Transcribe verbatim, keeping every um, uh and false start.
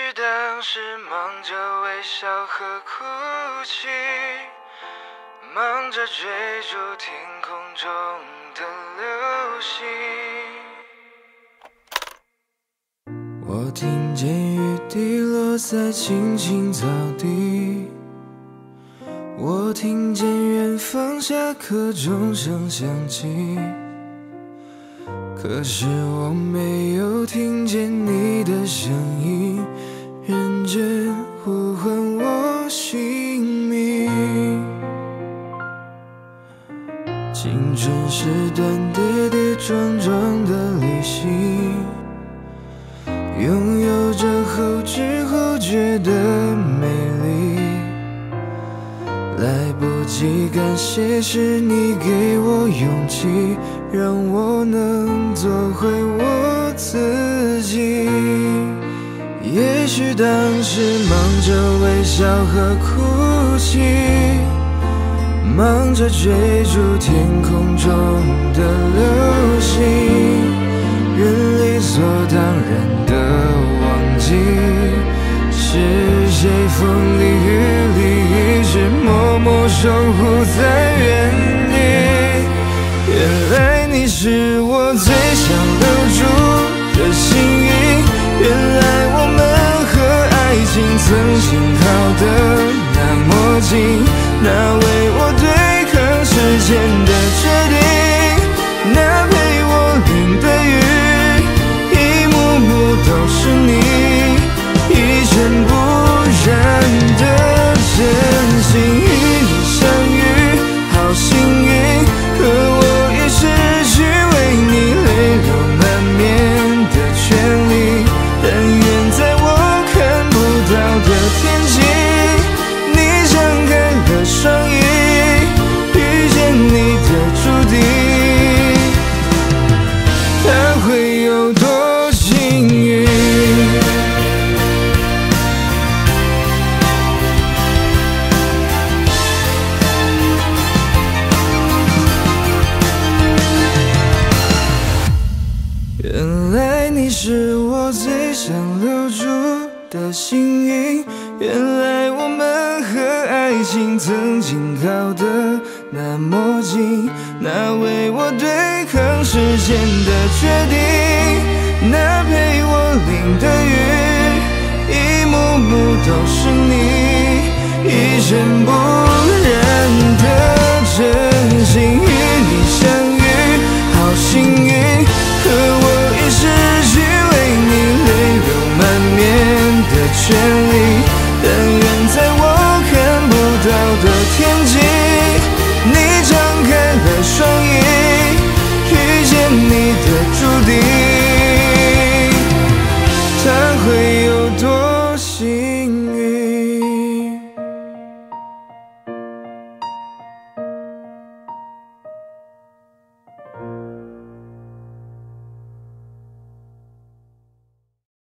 当时忙着微笑和哭泣，忙着追逐天空中的流星。我听见雨滴落在青青草地，我听见远方下课钟声响起，可是我没有听见你的声音，认真呼唤我姓名。青春是段跌跌撞撞的旅行，拥有着后知后觉的美丽。来不及感谢是你给我勇气，让我能做回我自己。也许当时忙着微笑和哭泣，忙着追逐天空中的流星，人理所当然的忘记，是谁风里雨里一直默默守护在原地。原来你是我最想留住的幸运，原来我们和爱情曾经靠得那么近，那为我对抗时间的决定，那陪我淋的雨，一幕幕都是你，一尘不染的真心。与你相遇好幸运，可我已失去为你泪流满面的权利，但愿在我看不到的天际，你张开了双翼，遇见你的注定，它会有多幸运。原来你是我最想留住的幸运，原来我们和爱情曾经靠得那么近，那为我对抗时间的决定，那陪我淋的雨，一幕幕都是你，一尘不染的真心。与你相遇好幸运，可我已失去为你泪流满面的权